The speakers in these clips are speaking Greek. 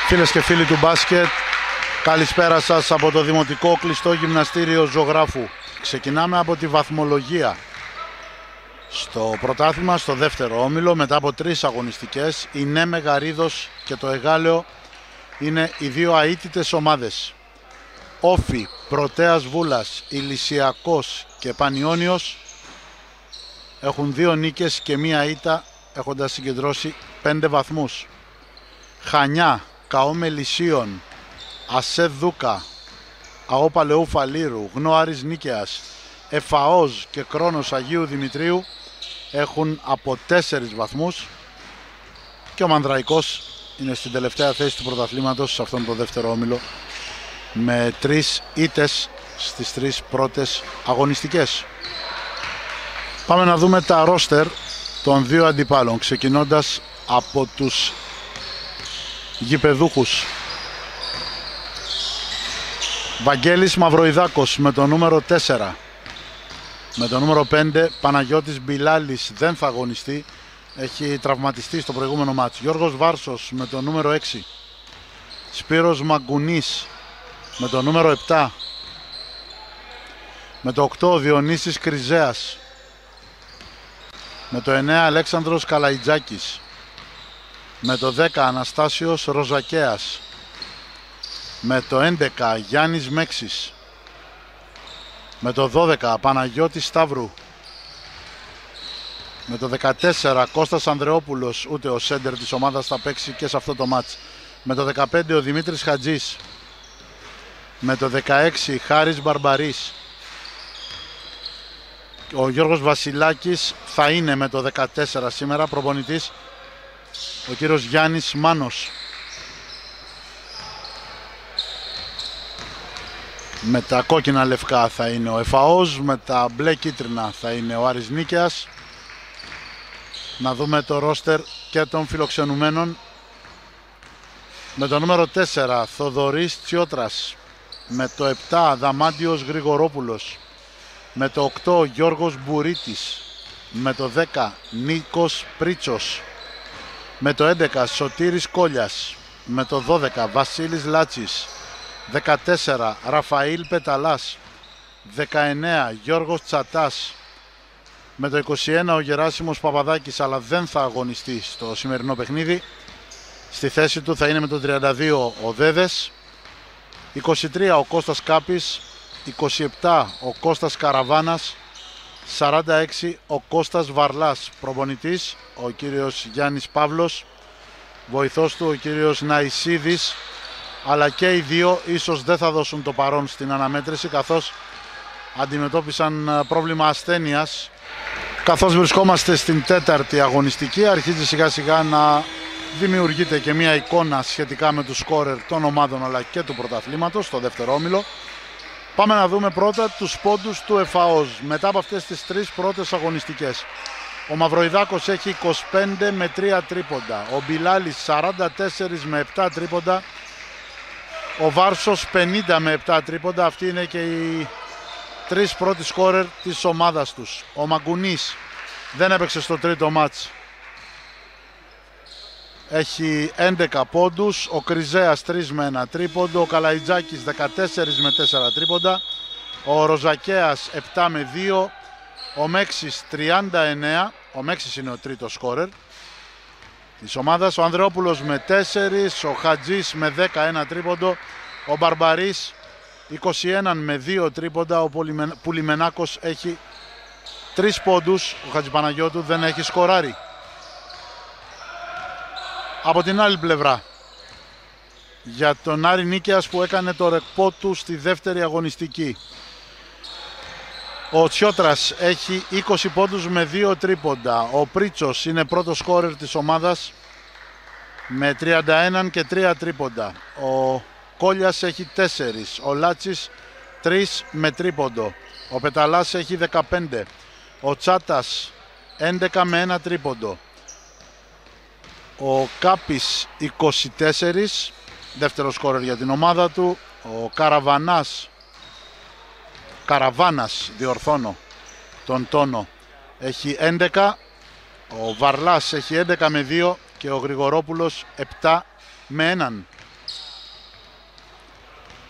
Φίλες και φίλοι του μπάσκετ, καλησπέρα σας από το Δημοτικό Κλειστό Γυμναστήριο Ζωγράφου. Ξεκινάμε από τη βαθμολογία. Στο πρωτάθλημα, στο δεύτερο όμιλο, μετά από 3 αγωνιστικές, η Νέμε Γαρίδος και το Εγάλεο είναι οι δύο αίτητες ομάδες. Όφη, Πρωτέας Βούλας, Ηλυσιακός και Πανιώνιος έχουν 2 νίκες και 1 ήττα, έχοντας συγκεντρώσει 5 βαθμούς. Χανιά, ΚΑΟ Μελισσίων, ΑΣΕΔ Δούκα, ΑΟ Παλαιού Φαλήρου, Γνώ Άρης Νίκαιας, ΕΦΑΟΖ και Κρόνος Αγίου Δημητρίου έχουν από 4 βαθμούς και ο Μανδραϊκός είναι στην τελευταία θέση του πρωταθλήματος σε αυτόν τον δεύτερο όμιλο με 3 ήττες στις 3 πρώτες αγωνιστικές. Πάμε να δούμε τα ρόστερ των 2 αντιπάλων, ξεκινώντας από τους γηπεδούχους. Βαγγέλης Μαυροϊδάκος με το νούμερο 4. Με το νούμερο 5 Παναγιώτης Μπιλάλης δεν θα αγωνιστεί, έχει τραυματιστεί στο προηγούμενο μάτς. Γιώργος Βάρσος με το νούμερο 6. Σπύρος Μαγκουνής με το νούμερο 7. Με το 8 Διονύσης Κριζέας. Με το 9 Αλέξανδρος Καλαϊτζάκης. Με το 10 Αναστάσιος Ροζακέας. Με το 11 Γιάννης Μέξης. Με το 12 Παναγιώτης Σταύρου. Με το 14 Κώστας Ανδρεόπουλος, ούτε ο σέντερ της ομάδας θα παίξει και σε αυτό το μάτς. Με το 15 ο Δημήτρης Χατζής. Με το 16 Χάρης Μπαρμπαρής. Ο Γιώργος Βασιλάκης θα είναι με το 14 σήμερα προπονητής. Ο κύριος Γιάννης Μάνος. Με τα κόκκινα λευκά θα είναι ο ΕΦΑΟΣ, με τα μπλε κίτρινα θα είναι ο Άρης Νίκαιας. Να δούμε το ρόστερ και των φιλοξενουμένων. Με το νούμερο 4 Θοδωρής Τσιότρας. Με το 7 Δαμάντιος Γρηγορόπουλος. Με το 8 Γιώργος Μπουρίτης. Με το 10 Νίκος Πρίτσος. Με το 11 Σωτήρης Κόλιας. Με το 12 Βασίλης Λάτσης. 14 Ραφαήλ Πεταλάς. 19 Γιώργος Τσατάς. Με το 21 ο Γεράσιμος Παπαδάκης, αλλά δεν θα αγωνιστεί στο σημερινό παιχνίδι. Στη θέση του θα είναι με το 32 ο Δέδες. 23 ο Κώστας Κάπης. 27 ο Κώστας Καραβάνας. 46 ο Κώστας Βαρλάς. Προπονητής ο κύριος Γιάννης Παύλος. Βοηθός του ο κύριος Ναϊσίδης. Αλλά και οι δύο ίσως δεν θα δώσουν το παρόν στην αναμέτρηση, καθώς αντιμετώπισαν πρόβλημα ασθένειας. Καθώς βρισκόμαστε στην 4η αγωνιστική, αρχίζει σιγά σιγά να δημιουργείται και μια εικόνα σχετικά με τους σκόρερ των ομάδων αλλά και του πρωταθλήματος στο δεύτερο όμιλο. Πάμε να δούμε πρώτα τους πόντους του ΕΦΑΟΣ μετά από αυτές τις 3 πρώτες αγωνιστικές. Ο Μαυροϊδάκος έχει 25 με 3 τρίποντα, ο Μπιλάλης 44 με 7 τρίποντα, ο Βάρσος 50 με 7 τρίποντα. Αυτοί είναι και οι 3 πρώτοι σκόρερ της ομάδας τους. Ο Μαγκουνής δεν έπαιξε στο τρίτο μάτς, έχει 11 πόντους. Ο Κριζέας 3 με 1 τρίποντο. Ο Καλαϊτζάκης 14 με 4 τρίποντα. Ο Ροζακέας 7 με 2. Ο Μέξης 39. Ο Μέξης είναι ο τρίτος σκόρερ της ομάδας. Ο Ανδρεόπουλος με 4. Ο Χατζής με 11 τρίποντο. Ο Μπαρμπαρής 21 με 2 τρίποντα. Ο Πουλιμενάκος έχει 3 πόντους. Ο Χατζηπαναγιώτου δεν έχει σκοράρει. Από την άλλη πλευρά, για τον Άρη Νίκαιας που έκανε το ρεκπό του στη δεύτερη αγωνιστική, ο Τσιότρας έχει 20 πόντους με 2 τρίποντα. Ο Πρίτσος είναι πρώτος σκόρερ της ομάδας με 31 και 3 τρίποντα. Ο Κόλιας έχει 4. Ο Λάτσης 3 με τρίποντο. Ο Πεταλάς έχει 15. Ο Τσάτας 11 με 1 τρίποντο. Ο Κάπης 24, δεύτερο σκόρερ για την ομάδα του. Ο Καραβάνας, διορθώνω τον τόνο, έχει 11. Ο Βαρλάς έχει 11 με 2 και ο Γρηγορόπουλος 7 με 1.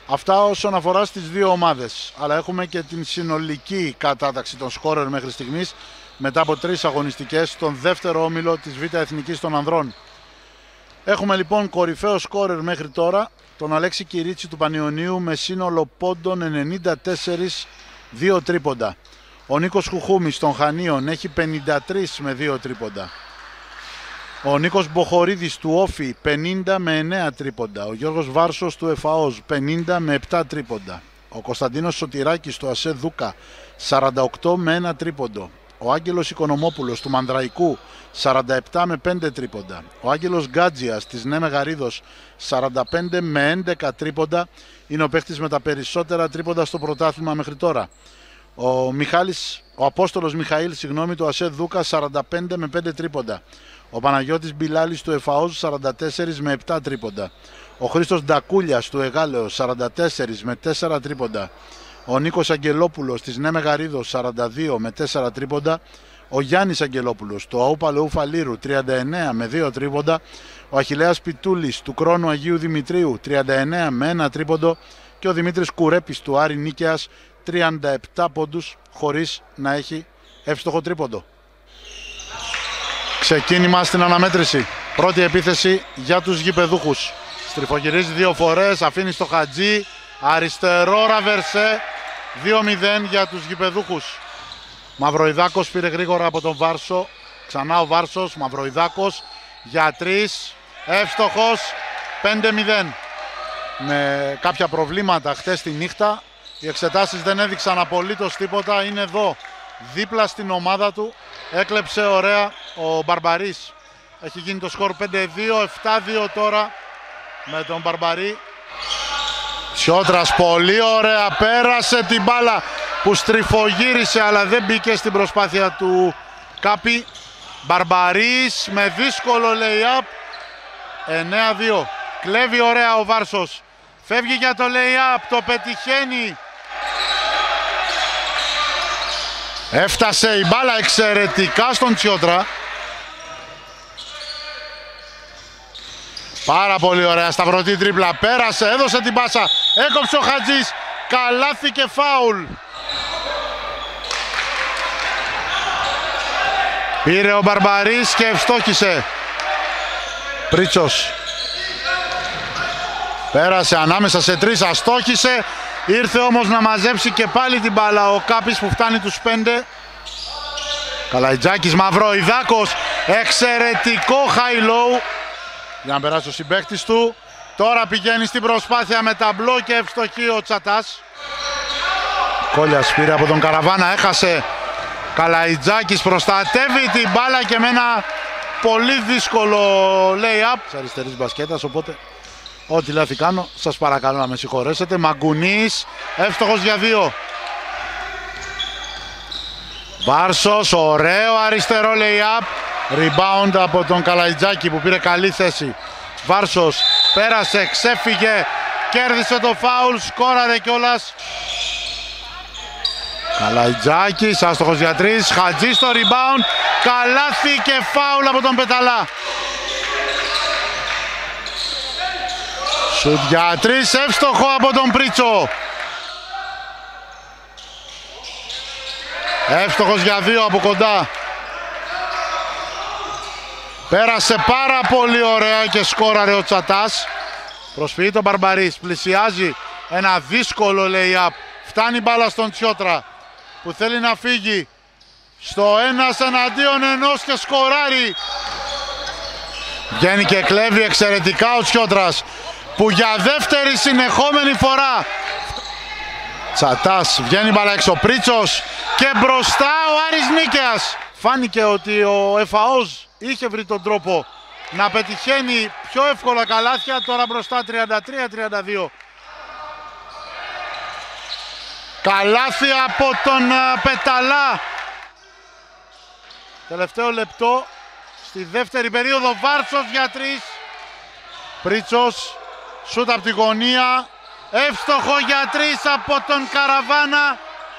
Αυτά όσον αφορά στις δύο ομάδες. Αλλά έχουμε και την συνολική κατάταξη των σκόρερ μέχρι στιγμής μετά από 3 αγωνιστικές στον δεύτερο όμιλο της Β' Εθνικής των Ανδρών. Έχουμε λοιπόν κορυφαίο σκόρερ μέχρι τώρα τον Αλέξη Κυρίτσι του Πανιωνίου με σύνολο πόντων 94, 2 τρίποντα. Ο Νίκος Χουχούμης των Χανίων έχει 53 με 2 τρίποντα. Ο Νίκος Μποχορίδης του Όφη 50 με 9 τρίποντα. Ο Γιώργος Βάρσος του ΕΦΑΟΣ 50 με 7 τρίποντα. Ο Κωνσταντίνος Σωτηράκης του ΑΣΕ Δούκα 48 με 1 τρίποντο. Ο Άγγελος Οικονομόπουλος του Μανδραϊκού 47 με 5 τρίποντα. Ο Άγγελος Γκάτζιας της Νέ Μεγαρίδος 45 με 11 τρίποντα. Είναι ο παίχτης με τα περισσότερα τρίποντα στο πρωτάθλημα μέχρι τώρα. Ο Απόστολος Μιχαήλ του ΑΣΕ Δούκα 45 με 5 τρίποντα. Ο Παναγιώτης Μπιλάλης του ΕΦΑΟΣ 44 με 7 τρίποντα. Ο Χρήστος Ντακούλιας του Εγάλεως 44 με 4 τρίποντα. Ο Νίκος Αγγελόπουλος της Νέ Μεγαρίδος 42 με 4 τρίποντα. Ο Γιάννης Αγγελόπουλος του ΑΟ Παλαιού Φαλήρου 39 με 2 τρίποντα. Ο Αχιλλέας Πιτούλης του Κρόνου Αγίου Δημητρίου 39 με 1 τρίποντο. Και ο Δημήτρης Κουρέπης του Άρη Νίκαιας 37 πόντους χωρίς να έχει εύστοχο τρίποντο. Ξεκίνημα στην αναμέτρηση. Πρώτη επίθεση για τους γηπεδούχους. Στριφογυρίζει 2 φορές, αφήνει στο Χατζή. Αριστερό ραβερσέ. 2-0 για τους γηπεδούχους. Μαυροϊδάκος πήρε γρήγορα από τον Βάρσο. Ξανά ο Βάρσος, Μαυροϊδάκος για 3. Εύστοχος. 5-0. Με κάποια προβλήματα χτες τη νύχτα. Οι εξετάσεις δεν έδειξαν απολύτως τίποτα. Είναι εδώ δίπλα στην ομάδα του. Έκλεψε ωραία ο Μπαρμπαρής. Έχει γίνει το σκορ 5-2, 7-2 τώρα με τον Μπαρμπαρή. Τσιότρας πολύ ωραία, πέρασε την μπάλα που στριφογύρισε αλλά δεν μπήκε στην προσπάθεια του Κάπη. Μπαρμπαρής με δύσκολο lay-up. 9-2. Κλέβει ωραία ο Βάρσος. Φεύγει για το lay-up, το πετυχαίνει. Έφτασε η μπάλα εξαιρετικά στον Τσιότρα. Πάρα πολύ ωραία, σταυρωτή τρίπλα, πέρασε, έδωσε την πάσα, έκοψε ο Χατζής, καλάθι και φάουλ. Πήρε ο Μπαρμπαρής και ευστόχησε. Πρίτσος. Πέρασε ανάμεσα σε 3, αστόχησε. Ήρθε όμως να μαζέψει και πάλι την μπάλα ο Κάπης που φτάνει τους 5. Καλαϊτζάκης, Μαυροϊδάκος, εξαιρετικό high-low για να περάσει ο συμπαίκτης του. Τώρα πηγαίνει στην προσπάθεια με ταμπλό και ευστοχή ο Τσατάς. Κόλιας πήρε από τον Καραβάνα, έχασε. Καλαϊτζάκης προστατεύει την μπάλα και με ένα πολύ δύσκολο lay-up της αριστερής μπασκέτας, οπότε ό,τι λάθη κάνω σας παρακαλώ να με συγχωρέσετε. Μαγκουνής, εύστοχος για 2. Βάρσος, ωραίο αριστερό lay-up. Rebound από τον Καλαϊτζάκη που πήρε καλή θέση. Βάρσος πέρασε, ξέφυγε, κέρδισε το φάουλ, σκόραρε κιόλας. Καλαϊτζάκης, άστοχος για 3. Χατζή στο rebound, καλάθι και φάουλ από τον Πεταλά. Σουτ για 3, εύστοχο από τον Πρίτσο. Εύστοχος για 2 από κοντά. Πέρασε πάρα πολύ ωραία και σκόραρε ο Τσατάς. Προσφυγεί τον Μπαρμπαρής, πλησιάζει ένα δύσκολο lay-up. Φτάνει μπάλα στον Τσιότρα που θέλει να φύγει στο 1 εναντίον 1 και σκοράρει. Βγαίνει και κλέβει εξαιρετικά ο Τσιότρας που για δεύτερη συνεχόμενη φορά. Τσατάς, βγαίνει μπάλα έξω, Πρίτσος και μπροστά ο Άρης Νίκαιας. Φάνηκε ότι ο ΕΦΑΟΣ είχε βρει τον τρόπο να πετυχαίνει πιο εύκολα καλάθια, τώρα μπροστά 33-32. Καλάθι από τον Πεταλά. Τελευταίο λεπτό στη δεύτερη περίοδο, Βάρσος για 3. Πρίτσος, σούτ από τη γωνία, εύστοχο για 3 από τον Καραβάνα.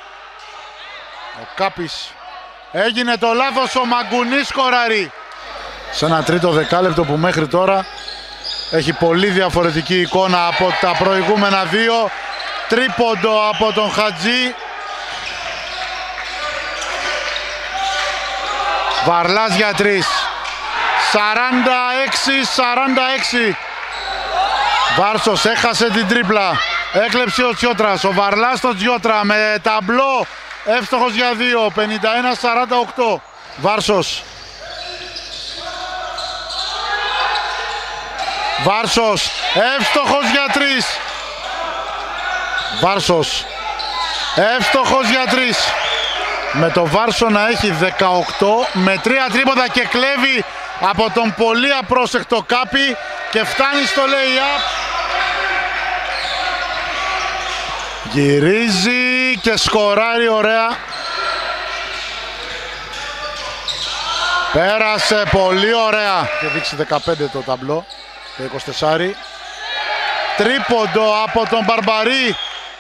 Ο Κάπης έγινε το λάθος, ο Μαγκουνής σκοράρει. Σε ένα τρίτο δεκάλεπτο που μέχρι τώρα έχει πολύ διαφορετική εικόνα από τα προηγούμενα δύο. Τρίποντο από τον Χατζή. Βαρλάς για 3. 46-46. Βάρσος έχασε την τρίπλα. Έκλεψε ο Τσιότρας. Ο Βαρλάς στο Τσιότρα με ταμπλό. Εύστοχος για 2. 51-48. Βάρσος. Βάρσος. Εύστοχος για 3. Βάρσος. Εύστοχος για 3. Με το Βάρσο να έχει 18 με 3 τρίποτα και κλέβει από τον πολύ απρόσεκτο Κάπη και φτάνει στο lay-up. Γυρίζει και σκοράρει ωραία. Πέρασε πολύ ωραία. Και δείξει 15 το ταμπλό. Το 24. Τρίποντο από τον Μπαρμπαρή.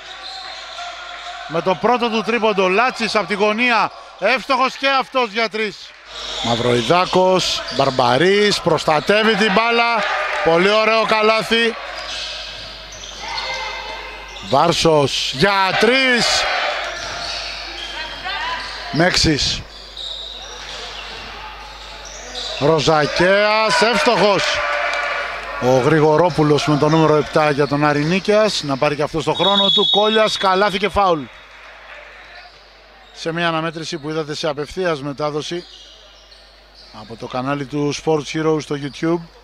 Με το πρώτο του τρίποντο. Λάτσης από τη γωνία. Εύστοχος και αυτός για 3. Μαυροϊδάκος. Μπαρμπαρής. Προστατεύει την μπάλα. Πολύ ωραίο καλάθι. Βάρσος για 3. Μέξης. Ροζακέας. Εύστοχος. Ο Γρηγορόπουλος με το νούμερο 7 για τον Άρη Νίκαιας. Να πάρει και αυτό στο χρόνο του. Κόλιας, καλάθι και φάουλ. Σε μια αναμέτρηση που είδατε σε απευθείας μετάδοση από το κανάλι του Sports Heroes στο YouTube.